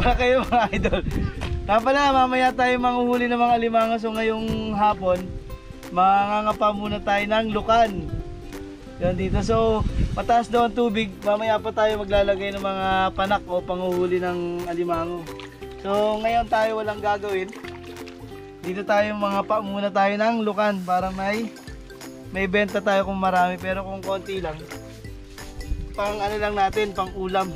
pala kayo mga idol. Pala, mamaya tayo manguhuli ng mga alimango. So ngayong hapon, mangangapa muna tayo ng lukan. Yan dito. So mataas daw ang tubig. Mamaya pa tayo maglalagay ng mga panak o panguhuli ng alimango. So ngayon tayo walang gagawin. Dito tayo mangapa muna tayo ng lukan para may benta tayo kung marami. Pero kung konti lang, pang ano lang natin, pang ulam.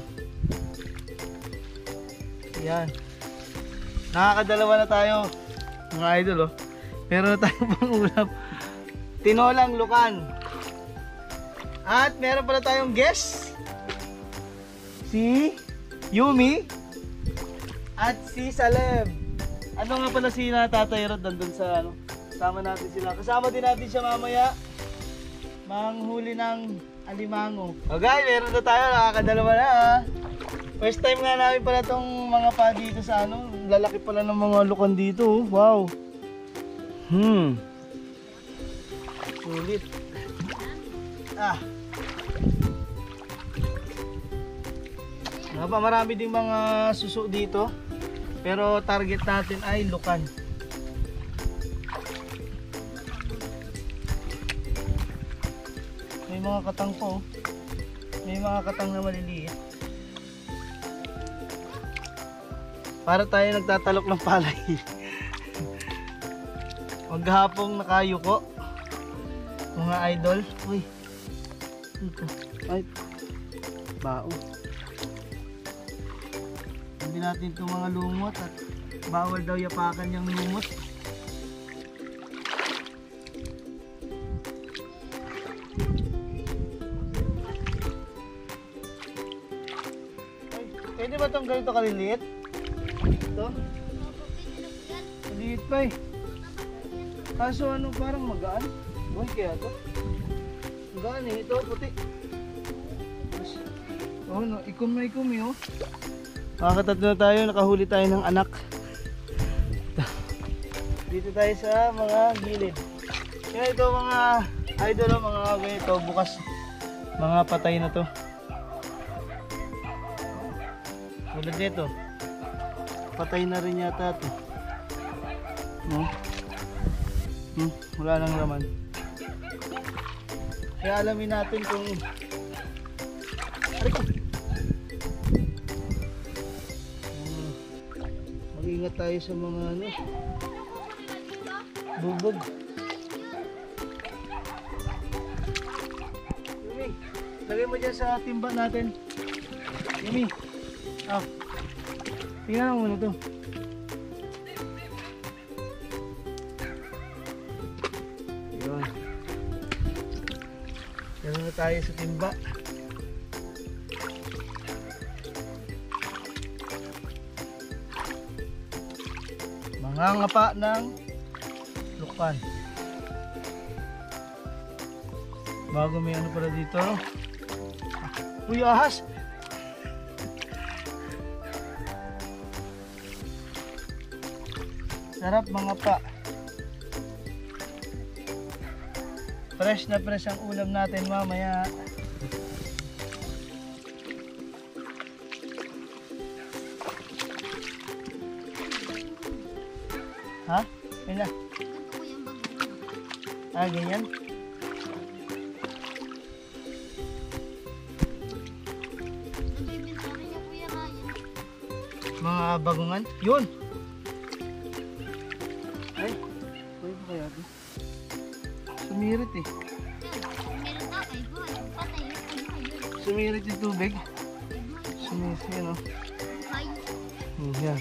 Yan. Nakakadalawa na tayo mga idol oh. Meron na tayong pang ulam. Tinolang lukan. At meron pala tayong guest. Si Yumi at si Salem. Ano nga pala si Tatay Rod nandun sa ano. Kasama natin sila. Kasama din natin siya mamaya manghuli ng alimango. Okay, meron na tayo. Nakakadalawa na ha. First time nga namin pala itong mga pa dito sa ano. Lalaki pala ng mga lukan dito. Wow. Sulit. Marami ding mga suso dito. Pero target natin ay lukan. May mga katang po. May mga katang na maliliit. Para tayo nagtatalok ng palay. Maghapong nakayuko. Mga idol. Uy. Ito. Ay. Bao. Sabi natin itong mga lumot at bawal daw yapakan yung lumot. Ay, pwede ba itong ganito kaliliit? Ito? Maliit pa eh. Kaso ano parang magaan? Uy kaya ito? Magaan eh. Ito puti. Oh no, ikum na ikum eh oh. Makakatatlo na tayo. Nakahuli tayo ng anak. Dito tayo sa mga gilid. Kaya ito mga idol mga ganito. Bukas mga patay na to. Tulad dito. Patay na rin yata ito. No? Wala nang laman. Kaya alamin natin kung mag-ingat tayo sa mga ano bubog. Yumi, lagay mo dyan sa timba natin. Yumi, tingnan mo muna ito. Ganun na tayo sa timba. Mangangapa ng lukan. Bago may ano pala dito. Uy, ahas! Sarap mangapa. Fresh na fresh ang ulam natin mamaya. Ha? Yun na. Ganyan? Mga bagungan? Yun! Ay, pwede ba kaya ito? Sumirit eh. Sumirit yung tubig. Sumirit yun oh. Yan.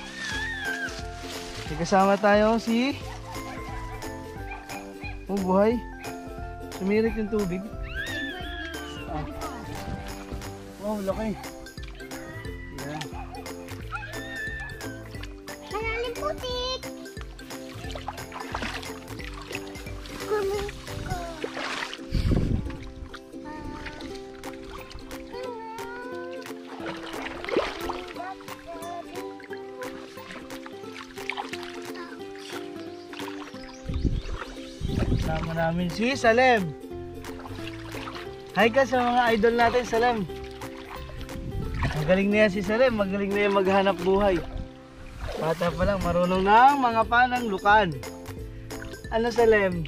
Kasama tayo si buhay. Sumirit yung tubig. Wow, laki. Yan. Malalim putik. Kasama namin si Salem. Hi ka sa mga idol natin, Salem. Magaling na yan si Salem, magaling na yan maghanap buhay. Bata pa lang, marunong ng mga panang lukan. Ano Salem?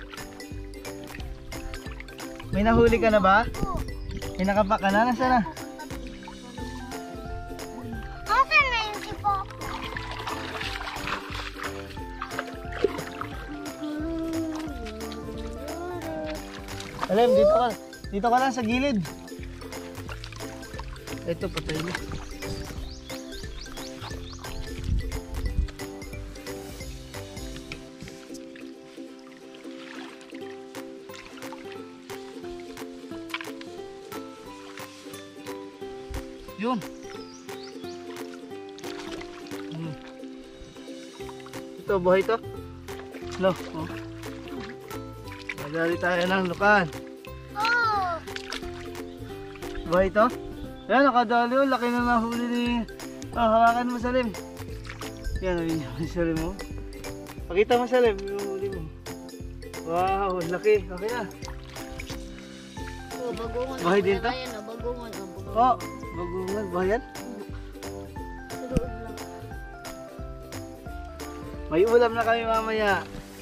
May nahuli ka na ba? May nakapa ka na? Nasaan na? Asan na yung si Papa? Salem, dito ka lang sa gilid. Ito, patay na. Yun. Ito, buhay to. No, oh. Magali tayo ng lukan. Oh! Buhay to? Yan, nakadali oh. Laki na nahuli ni... Oh, hawakan mo Salim. Yan, ayun yung Salim mo. Pakita mo Salim, yung huli mo. Wow, laki. Okay na. Oh, bagungan. Bahay din to? Ayan, bagungan. Oh, bagungan. Buhay yan? Sa loob lang. May ulam na kami mamaya.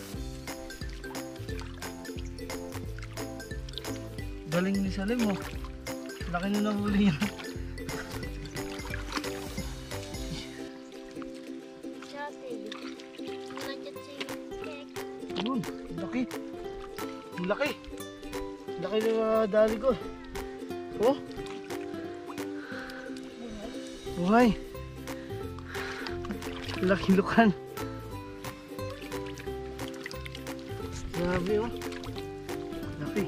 Galing ni Salim oh. Laki na nahuli yan. Yun, laki. Ang laki. Laki ng dali ko. Oh. Buhay. Laki lukan. Grabe oh. Laki.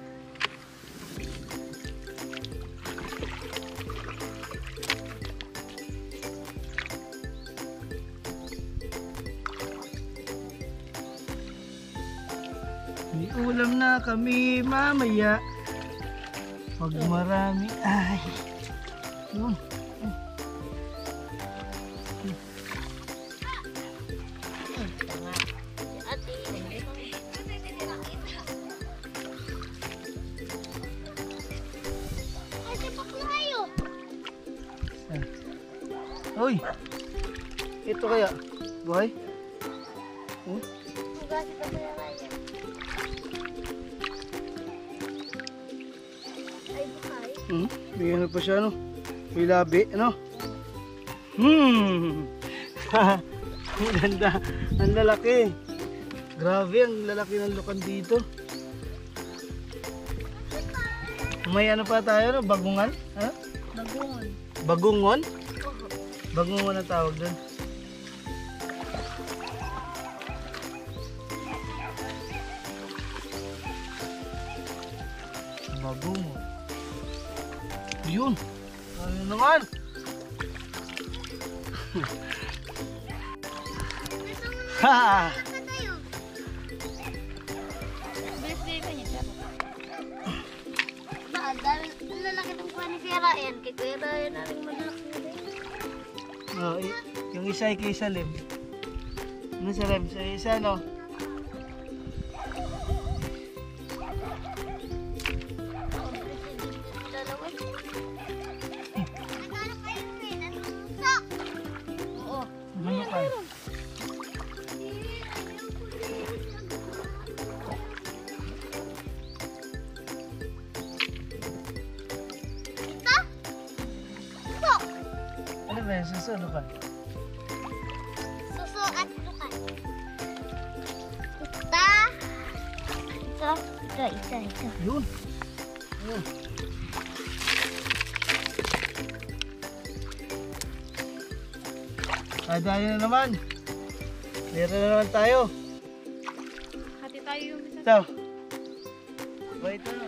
May ulam na kami mamaya. Pag marami ay. Yun. Uy. Ito kaya. Buhay? Hmm? May ano pa siya, no? May labi, ano? Ang ganda. Ang lalaki. Grabe, ang lalaki ng lukan dito. May ano pa tayo, no? Bagungan? Ha? Bagungan. Bagungon? Bagungon ang tawag doon. Bagungon. Yun. Ano naman? Ha! Lalaki itong kuha ni Vera yan. Kaya Kuya Ryan namin malaki na rin. Oh, yung isa ay kay Salim. Ano Salim? Sa isa, no? Ano ba yun? Suso, ano ba? Suso at lukan. Ito. Yun. Yun. Dahil na naman. Meron na naman tayo. Hati tayo yung isa. Ito. Ba ito na?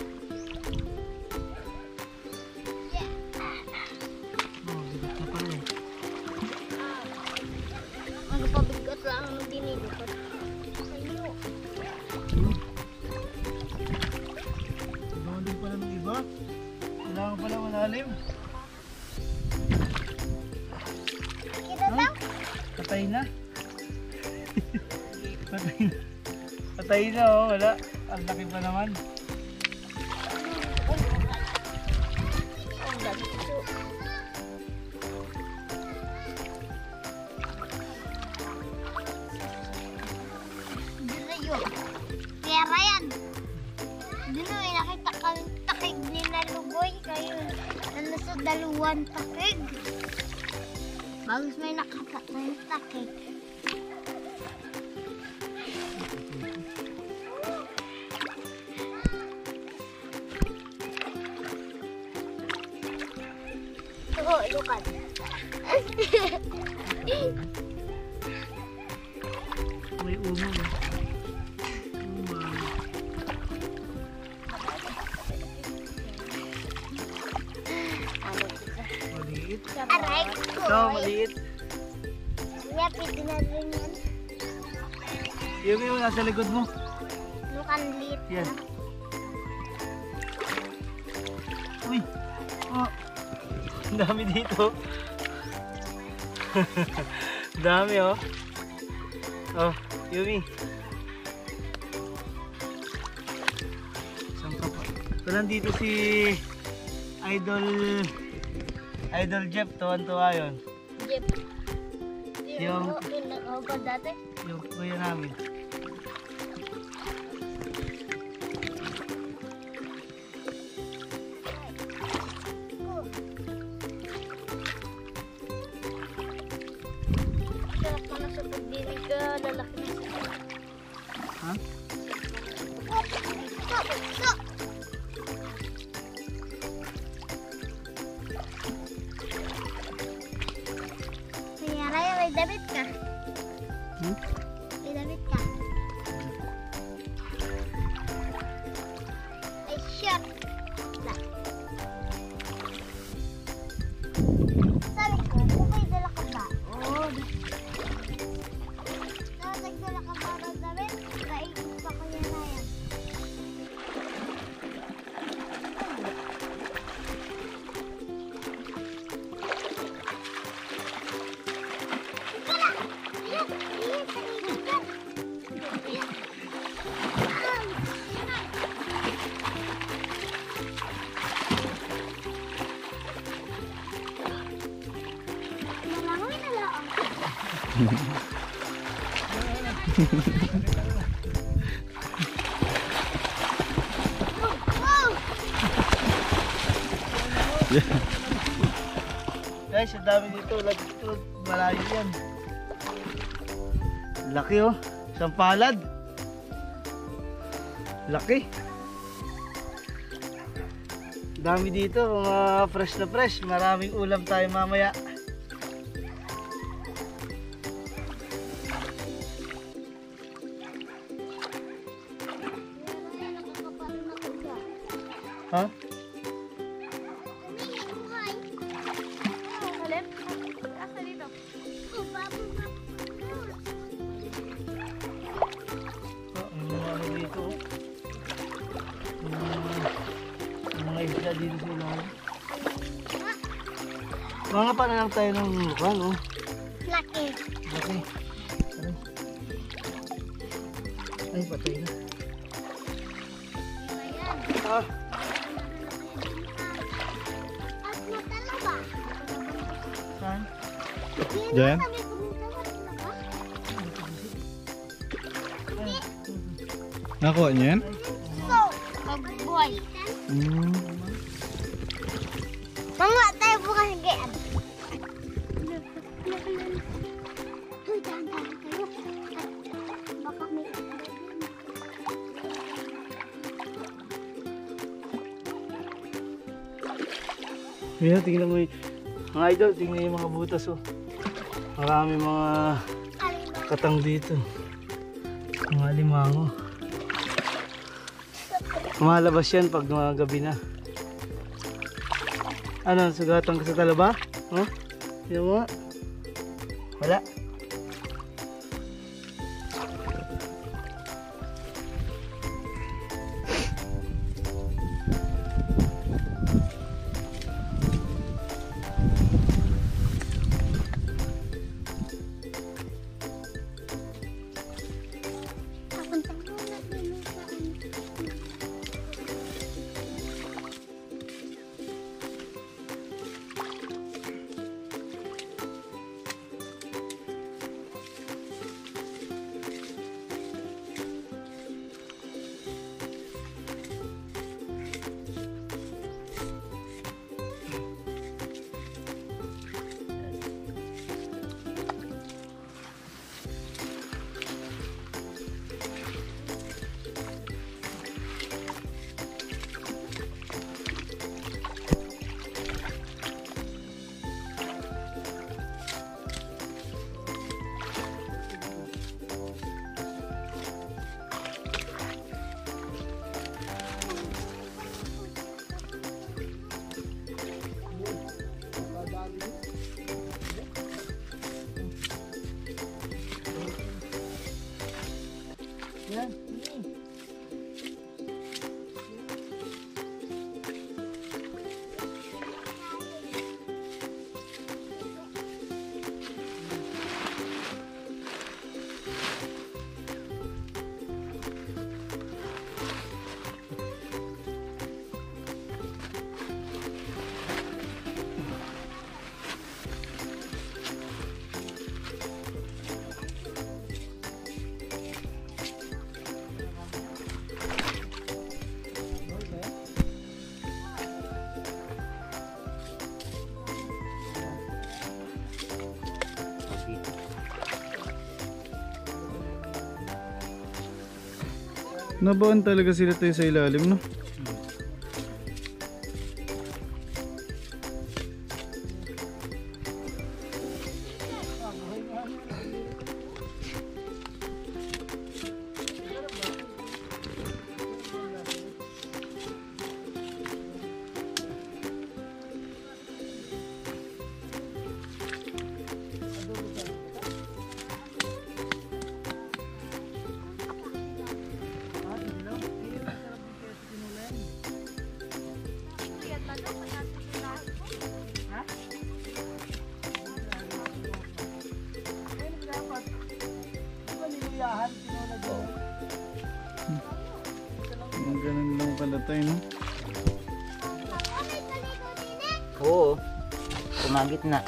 Oh, bigat na pala eh. Ano pa bigat lang ang dinilipat. Ayun. Iba din pala ng iba. Kailangan pala malalim. Patay na. Patay na. Patay na oh, wala. Ang laki pa naman. Ang dami ito. dalawang takig. Bagus may nakapatay ng takig. Oo, lukan. May umang. Maliit. Aray ko. Ito, maliit. Yapit na rin yan. Yung nasa likod mo. Lukan lit. Yan. Uy. Oh. Ang dami dito. Dami oh. Oh, Yumi. Saan ka pa? So nandito si Idol Jeff, tuwan-tuwa yun. Jeep. Yung- Yung nakahugod dati. Yung kuya namin. Sarap mo na sa pagdinig ka, lalaki na siya. Ha? So. Kaya Raya, may damit ka. Hmm? May damit ka. May shirt. Sabi ko, kung may dala ka ba? Oo. Nagdala ka ba ng damit? Naikot pa ko yan na yan. Malangoy na lang. Wow! Guys, ang dami dito. Dito, malayo yan. Laki oh. Isang palad. Laki. Dami dito. Mga fresh na fresh. Maraming ulam tayo mamaya. Ha? Alin? Asa dito? Ano dito oh. Mga isda dito sa ilalim. Mga pa na lang tayo ng lukan oh. Laki. Laki. Ay, patay na. Ayan. Ah, At matalawa. saan? Diyan? Sabi ko nito, matalawa. Nakuha niya yan? So, magbuhay. Mm. Mga tayo bukas gaan. Uy, tahan-tahan kayo. Baka may Ayan, tingnan mo yung mga idol, tingnan yung mga butas oh. Marami mga alima. katang dito. Mga limango. Malabas yan pag mga gabi na. Ano, sugatan ka sa talaba? Huh? Yan mo nga. Wala. Papunta muna din sa ano. Nabaon talaga sila tayo sa ilalim, no? Ganun lang pala tayo, no? Oo. Tumagit na.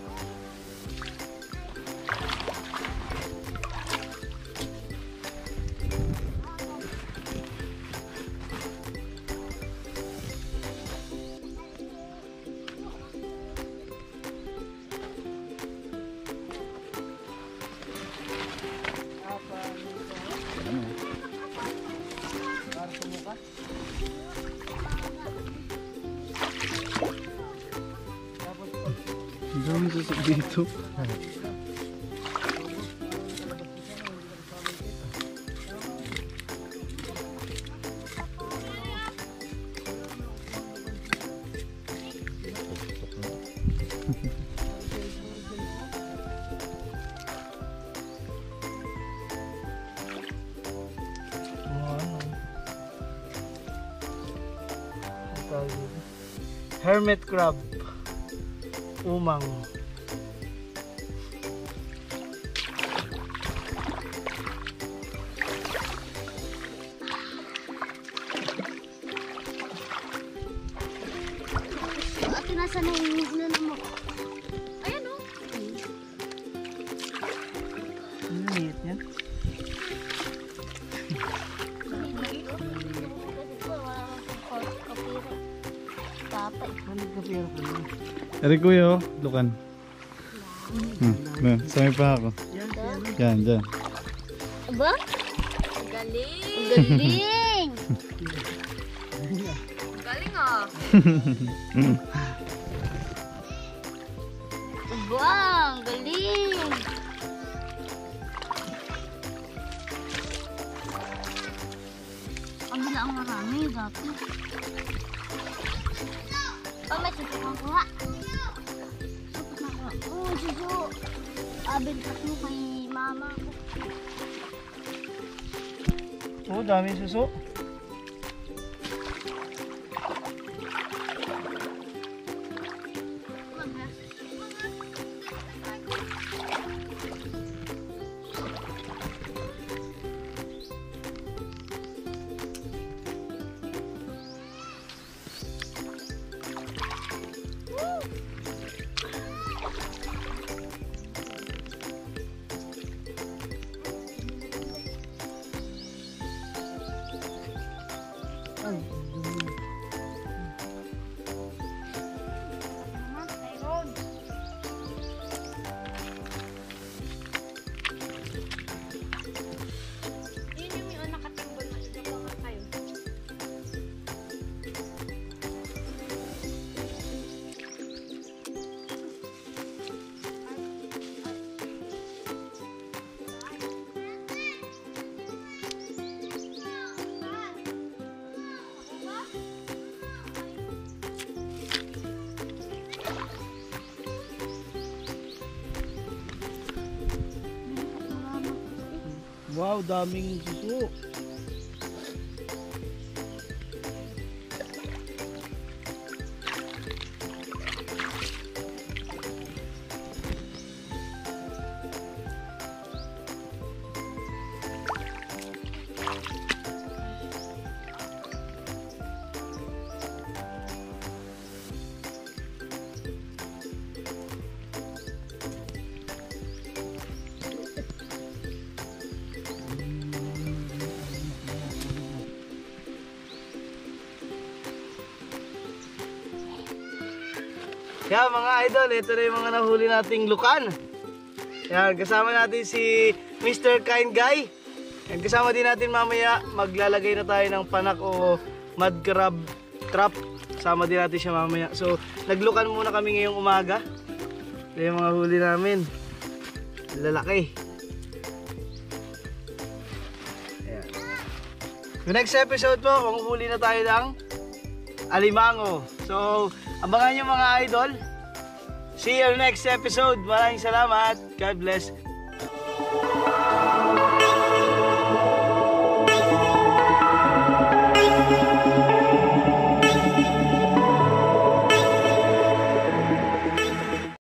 Ang dami susok dito. Hermit crab. Umang. Ate, nasa na yung mo? Ayan o. Ang liit yan. Papa. Nagkapira ko yun. Eri kuya, oh. Lukan. Samay pa ako. Yan, dyan. Aba? Galing! Galing! Galing ah! Aba, ang galing! Ang bila ang marami dati. Oh, may suso kang kuha. Oh, suso. Bintas mo kay mama ko. Oo, dami suso. Yun yung nakatimbol na ito pa nga kayo. Wow, daming suso. Kaya mga idol, ito na yung mga nahuli nating lukan. Yan, kasama natin si Mr. Kind Guy. And kasama din natin mamaya, maglalagay na tayo ng panak o mud crab trap. Kasama din natin siya mamaya. So, naglukan muna kami ngayong umaga. Ito yung mga huli namin. Lalaki. Ayan. Yung next episode po, manguhuli na tayo ng alimango. So, abangan nyo mga idol. See you next episode. Maraming salamat. God bless.